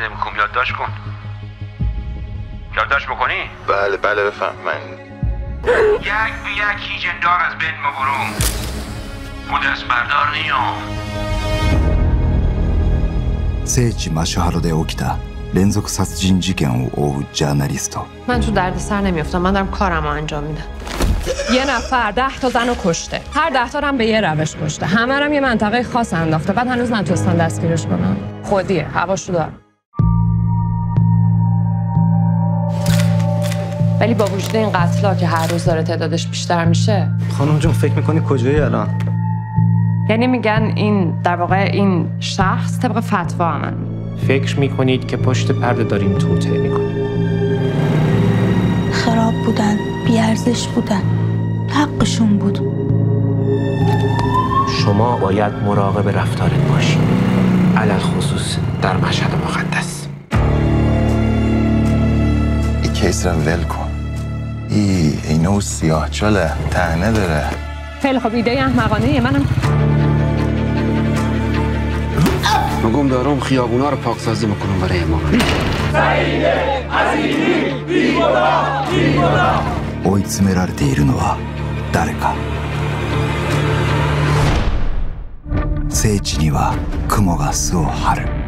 نمیکنم. یادداشت کن. یادداشت بکنی؟ بله بفهم. من یک به یک هیجندار از بین مبروم. او دست بردار نیام. 聖地マシュハロで起きた連続殺人事件を追うジャーナリスト。 من تو دردسر نمیافتم. من دارم کارمو انجام میدم. یه نفر 10 تا زن رو کشته. هر 10 تا هم به یه روش کشته. همه هم یه منطقه خاص انداخته. بعد هنوز نتونستن دستگیرش کنن. خودیه. هواشو داره. ولی با وجود این قتلا که هر روز داره تعدادش بیشتر میشه. خانم جون فکر میکنی کجایی الان؟ یعنی میگن این در واقع این شخص طبق فتوا من. فکر میکنید که پشت پرده داریم توطئه میکنیم. خراب بودن، بیارزش بودن، حقشون بود. شما باید مراقب رفتارت باشید، علل خصوص در مشهد مقدس. این کیس را ول کن. اینو سیاه چاله تنه داره. خیلی خب ایده احمقانه منم. مگم دارم خیابونا رو پاکسازی میکنم برای ما. 追い詰められているのは誰か。聖地には雲が巣を張る。